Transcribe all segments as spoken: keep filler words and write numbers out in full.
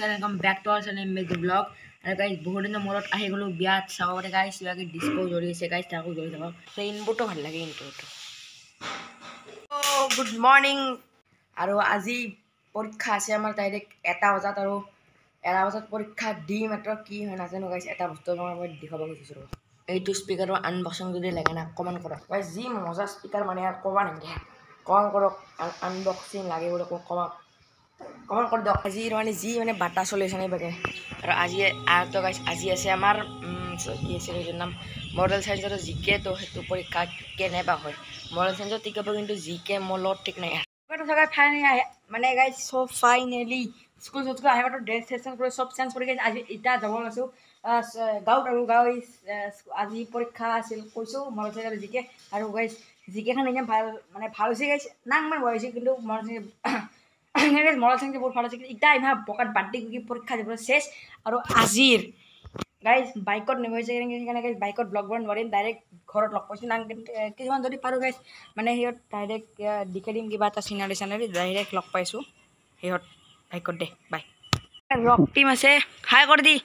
welcome back to our channel Make the Vlog. And guys, बहुत दिन मोरत आही गलो बियात सावरे guys याके डिस्को जोड़ी से guys ताको जोड़ी था तो इनपुट तो ভাল লাগে इनपुट oh good morning আৰু আজি পৰীক্ষা আছে আমাৰ ডাইৰেক্ট এটা বজাত আৰু এটা বজাত পৰীক্ষা দি মাত্ৰ কি হয় নাজানো guys এটা বস্তু মই দেখাব খুজিছো এইটো স্পিকাৰৰ আনবক্সিং যদি লাগে না কমেন্ট কৰক guys যি মজা স্পিকাৰ মানে আর কবা নাই কমেন্ট কৰক আনবক্সিং লাগে বলে কবা কমেন্ট কৰি দিয়ক আজি মানে যি মানে বাটা চলিছে নাই বাকে আৰু আজি আৰু গাইস আজি আছে আমাৰ কি আছে এর নাম মডেল সায়েন্সৰ জিকে তো হেতু পৰীক্ষা কেনে বা হয় মডেল সায়েন্সৰ টিকেব কিন্তু জিকে মলত ঠিক নাই তো থাকা ফাইনালি মানে guys so finally school school আহে তো ড্ৰেস সেশন কৰি সব চেঞ্জ কৰি গাইস আজি ইটা যাব আছো গাঁৱত আৰু গাইস আজি পৰীক্ষা আছিল কৈছো মডেল সায়েন্সৰ জিকে আৰু গাইস জিকে খান একদম ভাল মানে ভাল হৈছে গাইস নাং মান হৈছে কিন্তু মডেল গাইস মডেল সায়েন্স বহুত ভাল আছে ইটা ইমা বকাত বাড্ডি কি পৰীক্ষা দিব শেষ আৰু আজিৰ গাইস বাইকত নেমৈছে কেনে গাইস বাইকত ব্লগ বন নৰিম ডাইৰেক্ট ঘৰত লগ পাইছো নাং কিছুমান যদি পাৰো গাইস মানে হিয়ত ডাইৰেক্ট দিকে দিম কিবা এটা সিনাৰি সানাৰি ডাইৰেক্ট লগ পাইছো হিয়ত বাইকত দে বাই ৰক টিম আছে হাই কৰি দি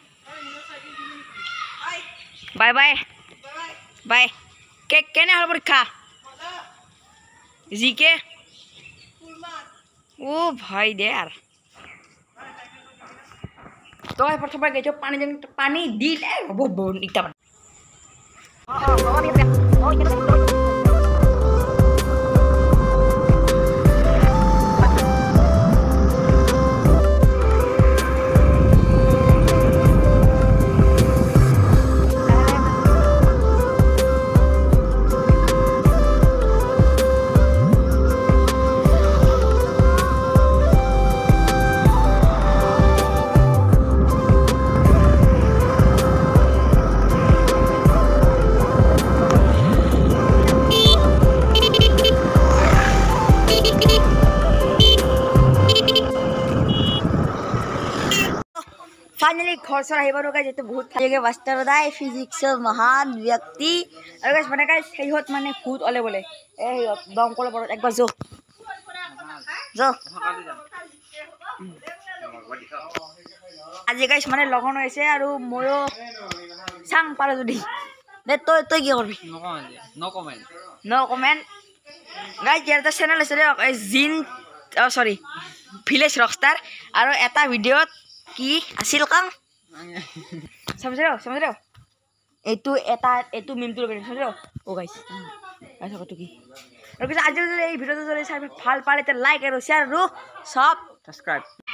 বাই বাই বাই কে কেনে হল পৰীক্ষা জিকে ओ भाई दे यार तो है प्रथम बार गए पानी जन पानी दिल है वो बहुत इतना फाइनली घर सर आहिबार गाइस एते बहुत खालिगे मास्टर दाई फिजिक्स महान व्यक्ति और गाइस माने गाइस हेहत माने भूत ओले बोले ए दमकल पर एक बार जो जो आज गाइस माने लगन होइसे আৰু ময়ো সাং পারে যদি দে তই তই কি করবি no comment no comment guys ইয়াৰ চ্যানেল আছে জিন সরি ভিলেজ ৰকষ্টাৰ আৰু এটা ভিডিঅ'ত কি আছিল কাম समझ रहे हो समझ रहे हो एतु एटा एतु मिमटु लगे समझ रहे हो ओ गाइस ऐसा कतो की और किस आज जो এই ভিডিওটো যদি ভাল পালে তে লাইক আৰু শেয়াৰ আৰু সব সাবস্ক্রাইব